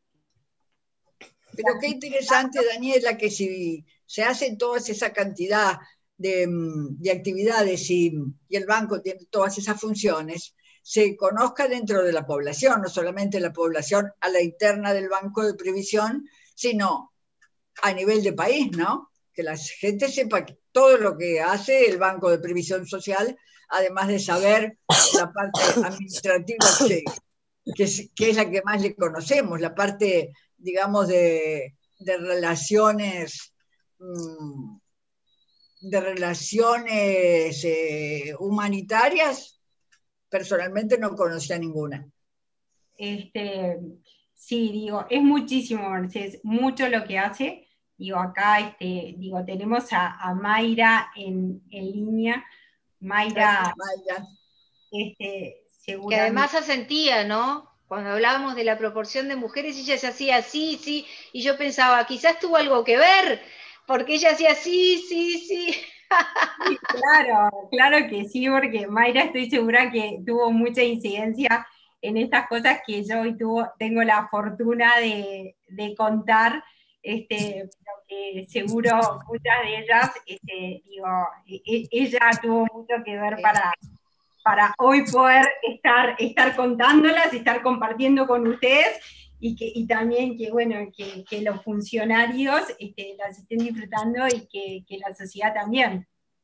pero qué interesante, Daniela, que si se hacen todas esa cantidad de, de actividades y, y el banco tiene todas esas funciones, se conozca dentro de la población, no solamente la población a la interna del Banco de Previsión, sino a nivel de país, ¿no? Que la gente sepa todo lo que hace el Banco de Previsión Social, además de saber la parte administrativa que, que, es, que es la que más le conocemos, la parte, digamos, de, de relaciones... Mmm, de relaciones eh, humanitarias, personalmente no conocía ninguna. Este, sí, digo, es muchísimo, Mercedes, mucho lo que hace. Digo, acá este, digo, tenemos a, a Mayra en, en línea. Mayra, Mayra. Este, que además asentía, ¿no? Cuando hablábamos de la proporción de mujeres, ella se hacía así, sí, y yo pensaba, quizás tuvo algo que ver, porque ella hacía sí, sí, sí. Sí, claro, claro que sí, porque Mayra estoy segura que tuvo mucha incidencia en estas cosas que yo hoy tuvo, tengo la fortuna de, de contar, este, pero que seguro muchas de ellas, este, digo, e- e- ella tuvo mucho que ver para, para hoy poder estar, estar contándolas, estar compartiendo con ustedes, y, que, y también que, bueno, que, que los funcionarios este, las estén disfrutando y que, que la sociedad también.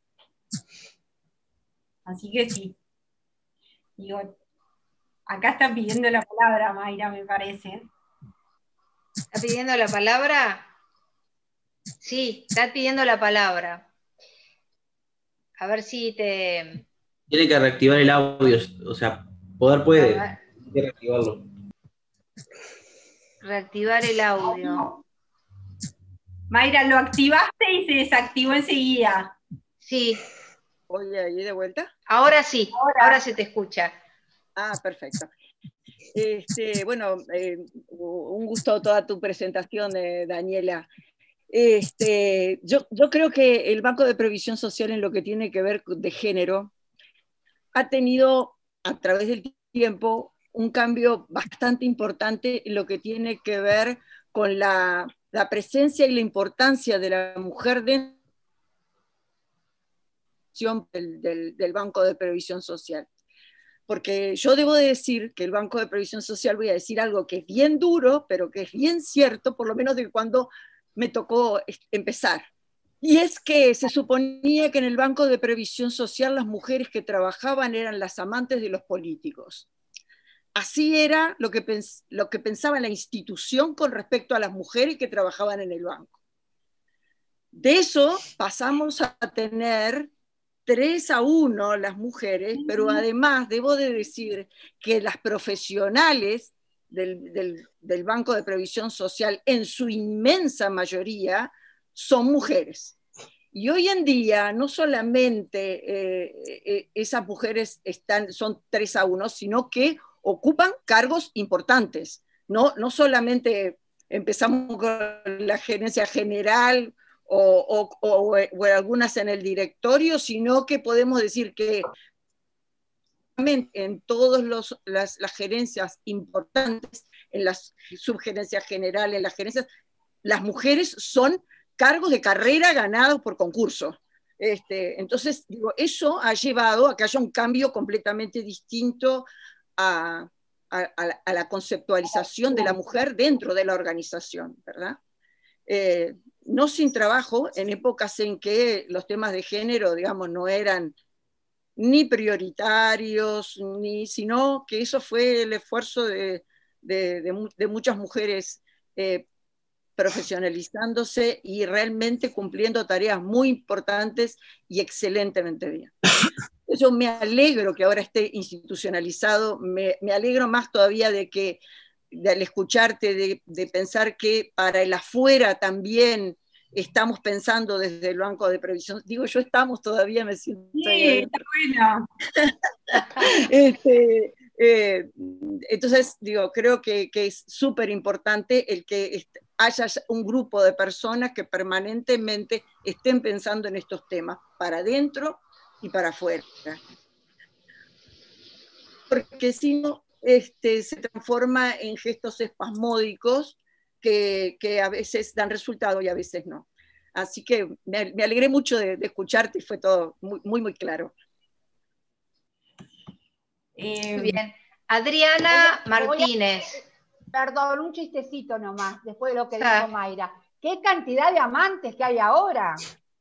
Así que sí, digo, acá está pidiendo la palabra Mayra, me parece. ¿Está pidiendo la palabra? Sí, está pidiendo la palabra. A ver si te... Tiene que reactivar el audio, o sea, poder A puede, ver, hay que reactivarlo. reactivar el audio. Mayra, lo activaste y se desactivó enseguida. Sí, Oye, ¿ahí de vuelta? ahora sí, Ahora. ahora se te escucha. Ah, perfecto. Este, bueno, eh, un gusto toda tu presentación, eh, Daniela. Este, yo, yo creo que el Banco de Previsión Social, en lo que tiene que ver de género, ha tenido a través del tiempo un cambio bastante importante en lo que tiene que ver con la, la presencia y la importancia de la mujer dentro del, del, del Banco de Previsión Social. Porque yo debo de decir que el Banco de Previsión Social, voy a decir algo que es bien duro, pero que es bien cierto, por lo menos de cuando me tocó empezar. Y es que se suponía que en el Banco de Previsión Social las mujeres que trabajaban eran las amantes de los políticos. Así era lo que, pens lo que pensaba la institución con respecto a las mujeres que trabajaban en el banco. De eso pasamos a tener tres a uno las mujeres, pero además debo de decir que las profesionales del, del, del Banco de Previsión Social, en su inmensa mayoría, son mujeres. Y hoy en día no solamente eh, eh, esas mujeres están, son tres a uno, sino que ocupan cargos importantes. No, no solamente empezamos con la gerencia general, O, o, o, o algunas en el directorio, sino que podemos decir que en todas las, las gerencias importantes, en las subgerencias generales, en las gerencias, las mujeres son cargos de carrera ganados por concurso. Este, entonces, digo, eso ha llevado a que haya un cambio completamente distinto a, a, a, la, a la conceptualización de la mujer dentro de la organización, ¿verdad? Eh, no sin trabajo, en épocas en que los temas de género, digamos, no eran ni prioritarios, ni, sino que eso fue el esfuerzo de, de, de, de muchas mujeres eh, profesionalizándose y realmente cumpliendo tareas muy importantes y excelentemente bien. Yo me alegro que ahora esté institucionalizado, me, me alegro más todavía de que de, al escucharte, de, de pensar que para el afuera también estamos pensando desde el Banco de Previsión. Digo, yo estamos todavía, me siento sí, ahí está bueno. este, eh, entonces, digo, creo que, que es súper importante el que haya un grupo de personas que permanentemente estén pensando en estos temas, para adentro y para afuera. Porque si no, este, se transforma en gestos espasmódicos que, que a veces dan resultado y a veces no. Así que me, me alegré mucho de, de escucharte y fue todo muy, muy, muy claro. Eh, Muy bien. Adriana voy a, Martínez. Voy a, perdón, un chistecito nomás, después de lo que Ah. dijo Mayra. ¿Qué cantidad de amantes que hay ahora?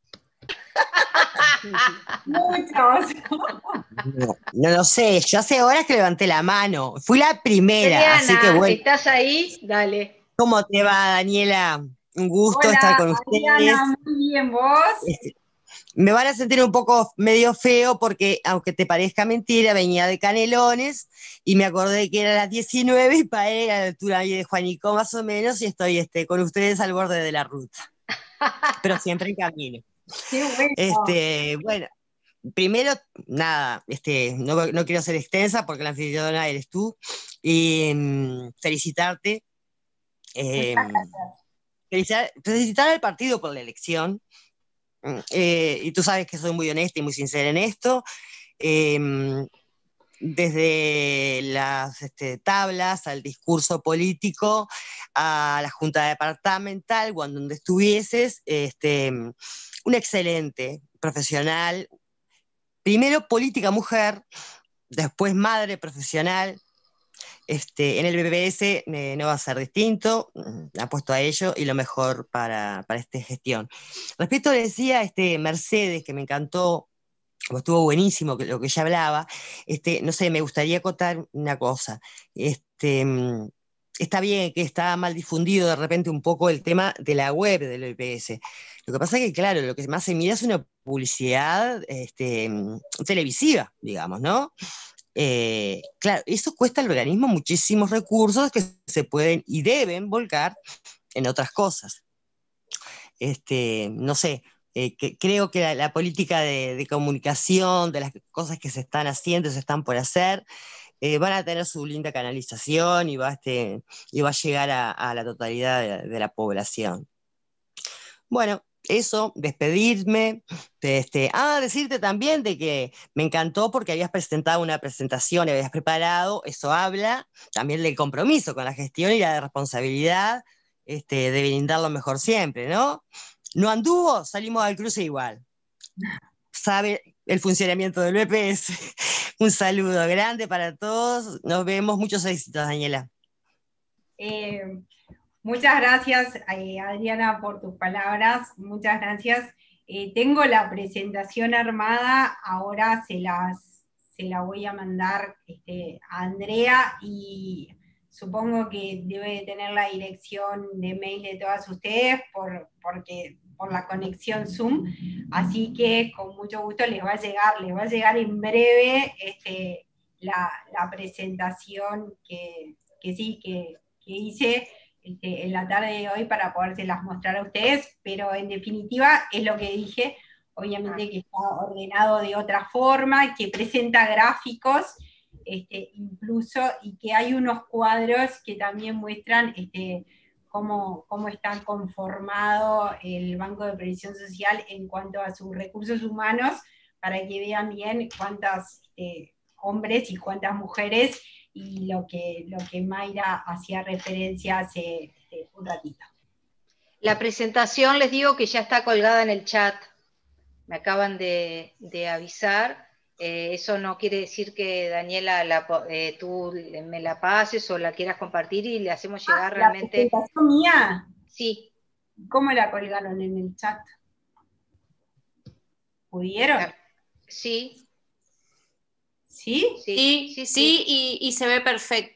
Muchos. No, no lo sé, yo hace horas que levanté la mano. Fui la primera, Adriana, así que bueno. ¿estás ahí? Dale. ¿Cómo te va, Daniela? Un gusto Hola, estar con ustedes. Adriana, muy bien, ¿vos? Este, me van a sentir un poco medio feo porque, aunque te parezca mentira, venía de Canelones y me acordé que era las diecinueve y paré a la altura de Juanico más o menos y estoy este, con ustedes al borde de la ruta. Pero siempre en camino. Qué bueno. Este, bueno, primero, nada, este, no, no quiero ser extensa porque la anfitriona eres tú, y um, felicitarte, eh, felicitar, felicitar al partido por la elección, eh, y tú sabes que soy muy honesta y muy sincera en esto, eh, desde las este, tablas al discurso político, a la junta departamental, o en donde estuvieses, este, una excelente profesional, primero política mujer, después madre profesional. Este, en el B P S eh, no va a ser distinto, apuesto a ello y lo mejor para, para esta gestión. Respecto, decía este, Mercedes, que me encantó, estuvo buenísimo lo que ella hablaba, este, no sé, me gustaría acotar una cosa. Este, está bien que está mal difundido de repente un poco el tema de la web del B P S. Lo que pasa es que, claro, lo que más se mira es una publicidad este, televisiva, digamos, ¿no? Eh, claro, eso cuesta al organismo muchísimos recursos que se pueden y deben volcar en otras cosas. Este, no sé, eh, que, creo que la, la política de, de comunicación, de las cosas que se están haciendo, se están por hacer, eh, van a tener su linda canalización y va, este, y va a llegar a, a la totalidad de, de la población. Bueno, eso, despedirme, este, ah, decirte también de que me encantó porque habías presentado una presentación y habías preparado, eso habla también del compromiso con la gestión y la responsabilidad este, de brindar lo mejor siempre, ¿no? No anduvo, salimos al cruce igual. Sabe el funcionamiento del B P S. Un saludo grande para todos, nos vemos, muchos éxitos, Daniela. Eh, Muchas gracias, eh, Adriana, por tus palabras, muchas gracias. Eh, tengo la presentación armada, ahora se, las, se la voy a mandar este, a Andrea y supongo que debe tener la dirección de mail de todas ustedes por, porque, por la conexión Zoom, así que con mucho gusto les va a llegar, les va a llegar en breve este, la, la presentación que, que sí, que, que hice Este, en la tarde de hoy para podérselas mostrar a ustedes, pero en definitiva es lo que dije, obviamente que está ordenado de otra forma, que presenta gráficos, este, incluso, y que hay unos cuadros que también muestran este, cómo, cómo está conformado el Banco de Previsión Social en cuanto a sus recursos humanos, para que vean bien cuántos este, hombres y cuántas mujeres, y lo que, lo que Mayra hacía referencia hace este, un ratito. La presentación, les digo que ya está colgada en el chat, me acaban de, de avisar, eh, eso no quiere decir que Daniela, la, eh, tú me la pases o la quieras compartir y le hacemos llegar ah, realmente... ¿La presentación mía? Sí. ¿Cómo la colgaron en el chat? ¿Pudieron? Sí. ¿Sí? Sí, sí, sí, sí, sí y, y se ve perfecto.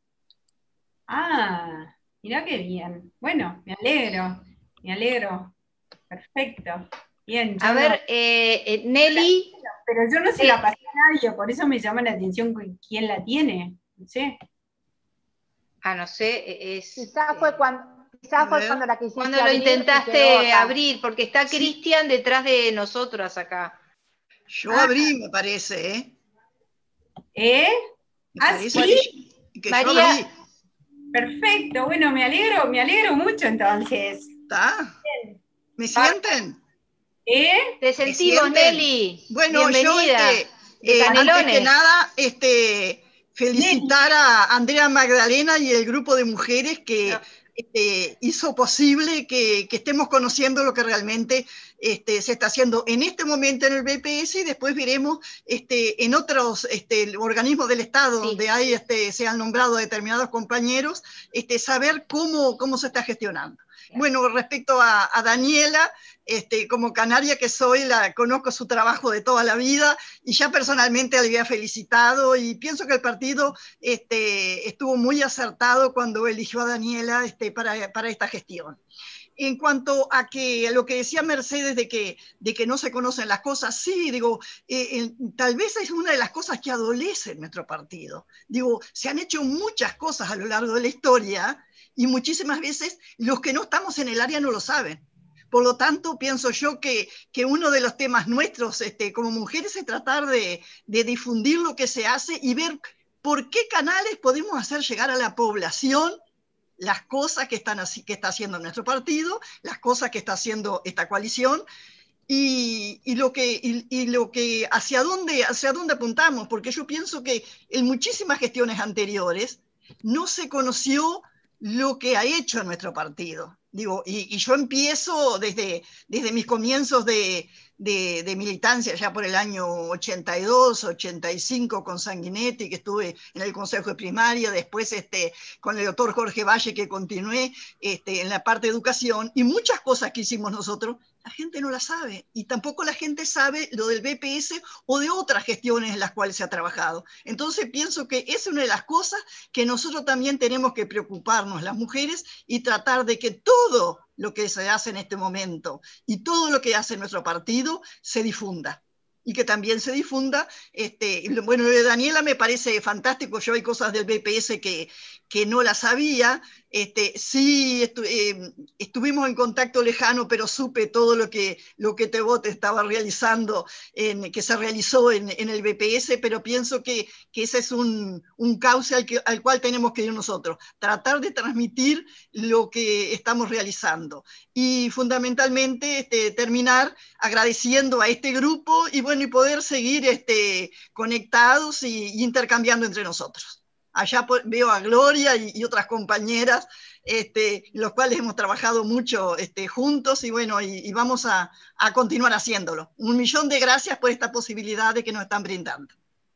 Ah, mirá qué bien. Bueno, me alegro, me alegro. Perfecto. Bien. A ver, no... eh, eh, Nelly... Pero yo no se eh, la pasé a nadie, por eso me llama la atención quién la tiene. No sé. Ah, no sé, es... Quizás fue cuando... Quizás fue cuando la quisiste Cuando lo intentaste abrir, porque está sí. Cristian detrás de nosotros acá. Yo ah. abrí, me parece, ¿eh? ¿Eh? Me ¿Ah, parece sí? que, que María... yo abrí. Perfecto, bueno, me alegro, me alegro mucho entonces. ¿Está? ¿Me sienten? ¿Eh? Te sentimos, Nelly. Bueno, bienvenida. yo este, eh, antes que nada, este, felicitar Nelly. a Andrea Magdalena y el grupo de mujeres que... No. Este, hizo posible que, que estemos conociendo lo que realmente este, se está haciendo en este momento en el B P S y después veremos este, en otros este, organismos del Estado sí. donde hay, este, se han nombrado determinados compañeros, este, saber cómo, cómo se está gestionando. Bueno, respecto a, a Daniela, este, como canaria que soy, la, conozco su trabajo de toda la vida y ya personalmente la había felicitado y pienso que el partido este, estuvo muy acertado cuando eligió a Daniela este, para, para esta gestión. En cuanto a que lo que decía Mercedes de que, de que no se conocen las cosas, sí, digo, eh, eh, tal vez es una de las cosas que adolece nuestro partido. Digo, se han hecho muchas cosas a lo largo de la historia y muchísimas veces los que no estamos en el área no lo saben. Por lo tanto, pienso yo que, que uno de los temas nuestros este, como mujeres es tratar de, de difundir lo que se hace y ver por qué canales podemos hacer llegar a la población las cosas que, están, que está haciendo nuestro partido, las cosas que está haciendo esta coalición, y, y, lo que, y, y lo que hacia dónde, hacia dónde apuntamos, porque yo pienso que en muchísimas gestiones anteriores no se conoció lo que ha hecho nuestro partido. Digo, y, y yo empiezo desde, desde mis comienzos de, de, de militancia, ya por el año ochenta y dos, ochenta y cinco, con Sanguinetti, que estuve en el Consejo de Primaria, después este, con el doctor Jorge Valle, que continué este, en la parte de educación, y muchas cosas que hicimos nosotros, la gente no la sabe, y tampoco la gente sabe lo del B P S o de otras gestiones en las cuales se ha trabajado. Entonces pienso que esa es una de las cosas que nosotros también tenemos que preocuparnos, las mujeres, y tratar de que todo lo que se hace en este momento y todo lo que hace nuestro partido se difunda. Y que también se difunda, este, bueno, de Daniela me parece fantástico, yo hay cosas del B P S que, que no las sabía, este, sí estu eh, estuvimos en contacto lejano, pero supe todo lo que, lo que Tebot estaba realizando, en, que se realizó en, en el B P S, pero pienso que, que ese es un, un cauce al, que, al cual tenemos que ir nosotros, tratar de transmitir lo que estamos realizando. Y fundamentalmente este, terminar agradeciendo a este grupo y, bueno, y poder seguir este, conectados y, y intercambiando entre nosotros. Allá veo a Gloria y, y otras compañeras, este, los cuales hemos trabajado mucho este, juntos y bueno, y, y vamos a, a continuar haciéndolo. Un millón de gracias por esta posibilidad de que nos están brindando.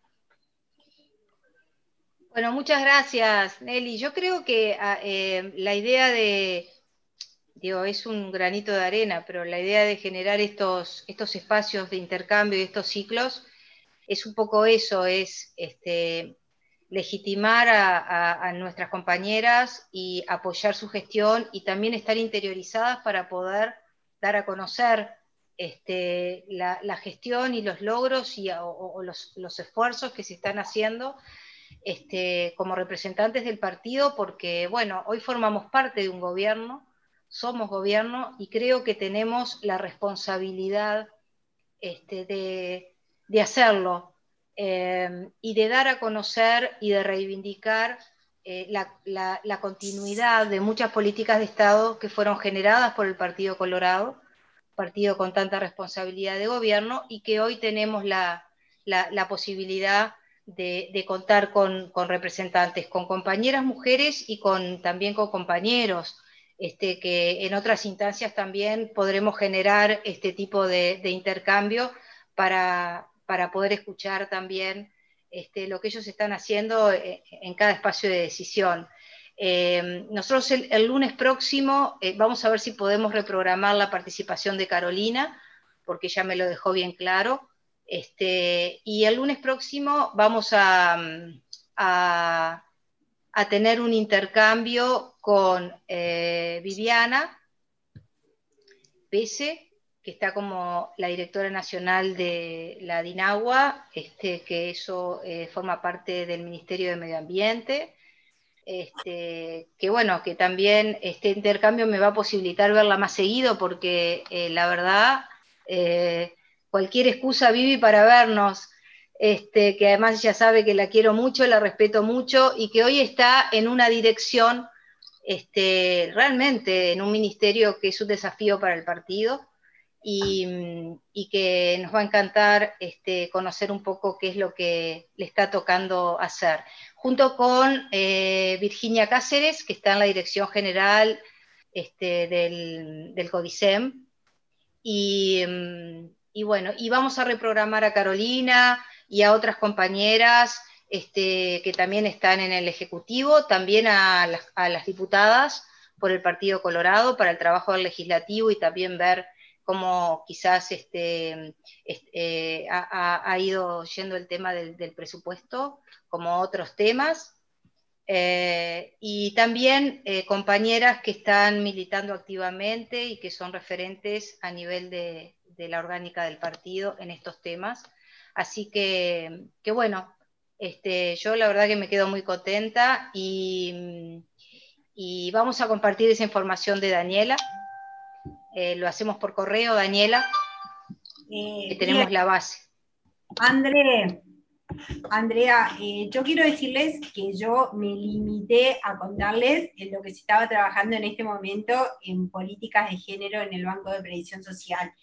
Bueno, muchas gracias, Nelly. Yo creo que eh, la idea de, digo, es un granito de arena, pero la idea de generar estos, estos espacios de intercambio y estos ciclos es un poco eso, es este, legitimar a, a, a nuestras compañeras y apoyar su gestión y también estar interiorizadas para poder dar a conocer este, la, la gestión y los logros y, o, o los, los esfuerzos que se están haciendo este, como representantes del partido, porque bueno, hoy formamos parte de un gobierno, somos gobierno y creo que tenemos la responsabilidad este, de, de hacerlo. Eh, y de dar a conocer y de reivindicar eh, la, la, la continuidad de muchas políticas de Estado que fueron generadas por el Partido Colorado, partido con tanta responsabilidad de gobierno, y que hoy tenemos la, la, la posibilidad de, de contar con, con representantes, con compañeras mujeres y con, también con compañeros, este, que en otras instancias también podremos generar este tipo de, de intercambio para... para poder escuchar también este, lo que ellos están haciendo en cada espacio de decisión. Eh, nosotros el, el lunes próximo eh, vamos a ver si podemos reprogramar la participación de Carolina, porque ya me lo dejó bien claro, este, y el lunes próximo vamos a, a, a tener un intercambio con eh, Viviana Pese, que está como la directora nacional de la DINAGUA, este, que eso eh, forma parte del Ministerio de Medio Ambiente, este, que bueno, que también este intercambio me va a posibilitar verla más seguido, porque eh, la verdad, eh, cualquier excusa, Vivi, para vernos, este, que además ella sabe que la quiero mucho, la respeto mucho, y que hoy está en una dirección, este, realmente en un ministerio que es un desafío para el partido, Y, y que nos va a encantar este, conocer un poco qué es lo que le está tocando hacer, junto con eh, Virginia Cáceres, que está en la dirección general este, del, del CODICEM, y, y bueno, y vamos a reprogramar a Carolina y a otras compañeras este, que también están en el Ejecutivo, también a las, a las diputadas por el Partido Colorado para el trabajo del legislativo, y también ver cómo quizás este, este, ha, ha ido yendo el tema del, del presupuesto, como otros temas, eh, y también eh, compañeras que están militando activamente y que son referentes a nivel de, de la orgánica del partido en estos temas. Así que, que bueno, este, yo la verdad que me quedo muy contenta, y, y vamos a compartir esa información de Daniela. Eh, lo hacemos por correo, Daniela, eh, que tenemos bien. La base. André, Andrea, eh, yo quiero decirles que yo me limité a contarles en lo que se estaba trabajando en este momento en políticas de género en el Banco de Previsión Social.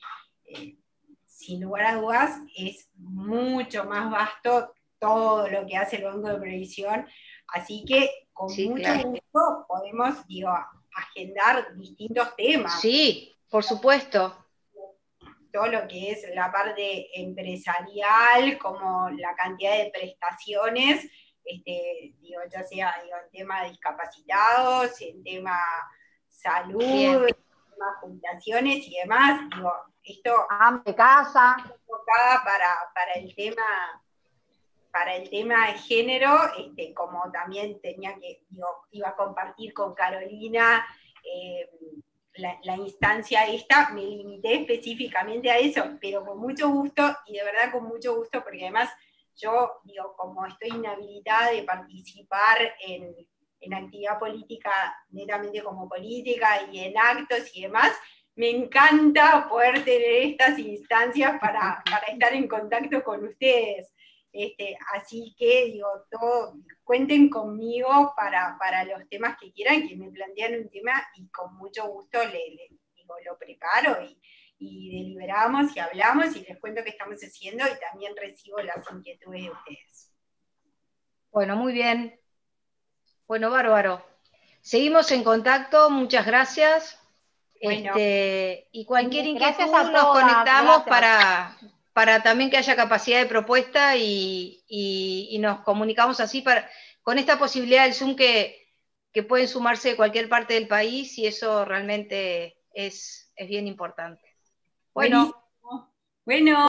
eh, sin lugar a dudas es mucho más vasto todo lo que hace el Banco de Previsión, así que con Sí, mucho claro. gusto podemos, digo, agendar distintos temas. Sí, por supuesto. Todo lo que es la parte empresarial, como la cantidad de prestaciones, este, digo, ya sea digo, en tema de discapacitados, en tema salud, Bien. en tema jubilaciones y demás, digo, esto de casa enfocada para, para el tema para el tema de género, este, como también tenía que, digo, iba a compartir con Carolina eh, la, la instancia esta, me limité específicamente a eso, pero con mucho gusto, y de verdad con mucho gusto, porque además yo, digo, como estoy inhabilitada de participar en, en actividad política, netamente como política, y en actos y demás, me encanta poder tener estas instancias para, para estar en contacto con ustedes. Este, así que, digo, todo, cuenten conmigo para, para los temas que quieran, que me plantean un tema y con mucho gusto le, le digo, lo preparo y, y deliberamos y hablamos y les cuento qué estamos haciendo y también recibo las inquietudes de ustedes. Bueno, muy bien. Bueno, bárbaro. Seguimos en contacto, muchas gracias. Bueno, este, y cualquier inquietud gracias a nos todas, conectamos gracias. para, para también que haya capacidad de propuesta y, y, y nos comunicamos así para, con esta posibilidad del Zoom que, que pueden sumarse de cualquier parte del país y eso realmente es, es bien importante. Bueno. Buenísimo. Bueno.